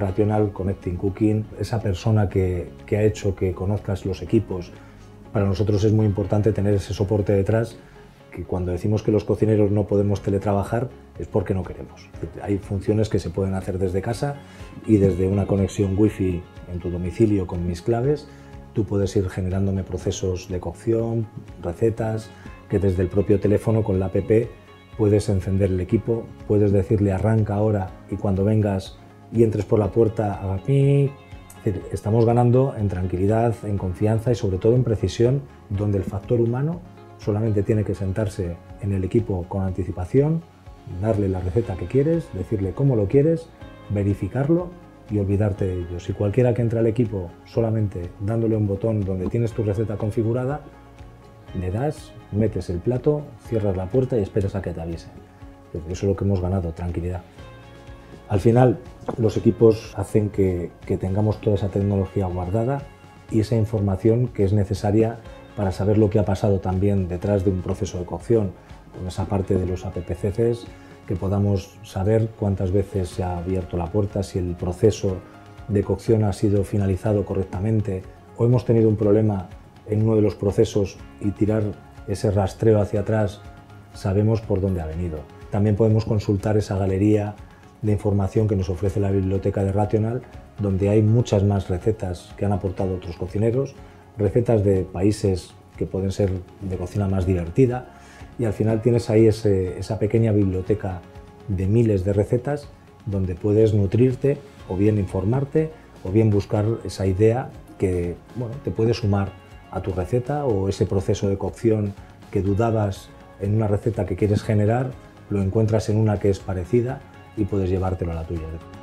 Rational Connecting Cooking, esa persona que ha hecho que conozcas los equipos. Para nosotros es muy importante tener ese soporte detrás, que cuando decimos que los cocineros no podemos teletrabajar es porque no queremos. Hay funciones que se pueden hacer desde casa y desde una conexión wifi en tu domicilio con mis claves tú puedes ir generándome procesos de cocción, recetas, que desde el propio teléfono con la app puedes encender el equipo, puedes decirle arranca ahora y cuando vengas y entres por la puerta haga pi. Estamos ganando en tranquilidad, en confianza y sobre todo en precisión, donde el factor humano solamente tiene que sentarse en el equipo con anticipación, darle la receta que quieres, decirle cómo lo quieres, verificarlo y olvidarte de ello. Si cualquiera que entra al equipo solamente dándole un botón donde tienes tu receta configurada, le das, metes el plato, cierras la puerta y esperas a que te avisen. Eso es lo que hemos ganado, tranquilidad. Al final, los equipos hacen que tengamos toda esa tecnología guardada y esa información que es necesaria para saber lo que ha pasado también detrás de un proceso de cocción, con esa parte de los APPCCs, que podamos saber cuántas veces se ha abierto la puerta, si el proceso de cocción ha sido finalizado correctamente o hemos tenido un problema en uno de los procesos y tirar ese rastreo hacia atrás, sabemos por dónde ha venido. También podemos consultar esa galería de información que nos ofrece la biblioteca de Rational, donde hay muchas más recetas que han aportado otros cocineros, recetas de países que pueden ser de cocina más divertida, y al final tienes ahí esa pequeña biblioteca de miles de recetas donde puedes nutrirte o bien informarte o bien buscar esa idea que te puede sumar a tu receta, o ese proceso de cocción que dudabas en una receta que quieres generar, lo encuentras en una que es parecida y puedes llevártelo a la tuya.